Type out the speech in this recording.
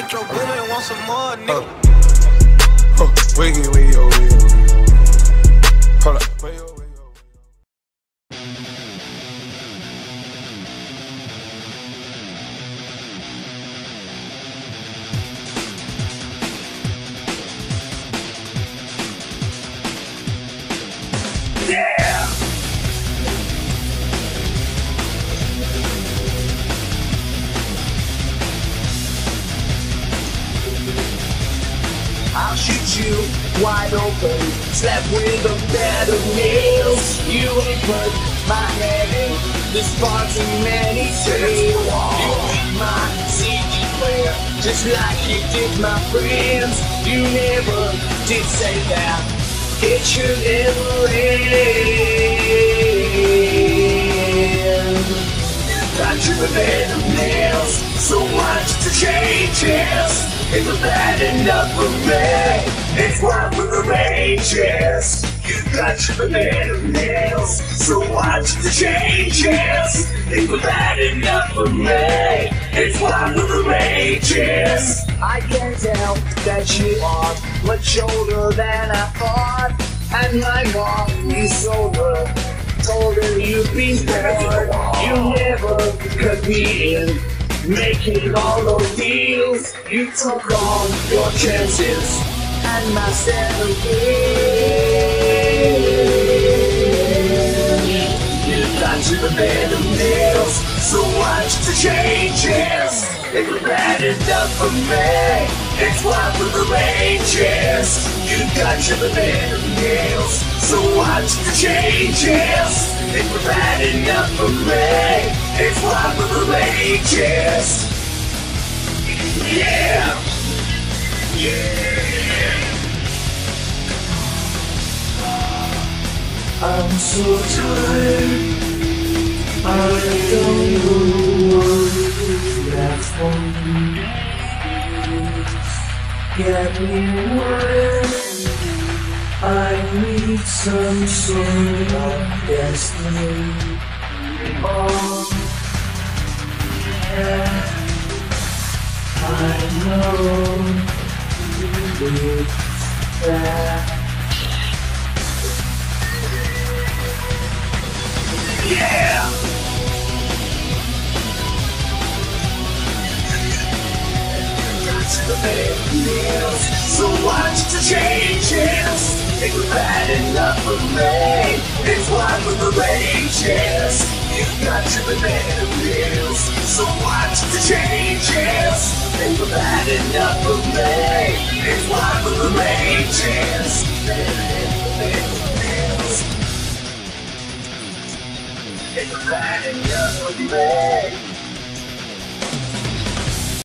Metro Boomin want some more, nigga. Wiggy, wiggy, wiggy, hold up. Wiggy, wiggy. Yeah! I'll shoot you wide open, slap with a bed of nails. You ain't put my head in the sparks in many days. You beat my CD player just like you did my friends. You never did say that it should ever end. Got you a bed of nails, so much to change this. It was bad enough for me, it's one with the rages. You got your bed of nails, so watch the changes. It was bad enough for me, it's one with the rages. I can tell that you are much older than I thought, and my mom is older, told her you've been bored. You never could be in making all those deals. You took all your chances and my you got you the bed of nails, so watch the changes. It was bad enough for me, it's one with the ranges. You got you the bed of nails, so watch the changes. It was bad enough for me, it's one with the ranges. Yeah! Yeah! I'm so tired, I don't know what that's for me. Get me wet, I need some sort of destiny. Oh, yeah, I know it's that. Yeah! The bed meals, so watch the changes. It was bad enough for me, it's one with the ranges. You got your bed of meals, so watch the changes. It was bad enough for me, it's one with the ranges. It was bad enough for me.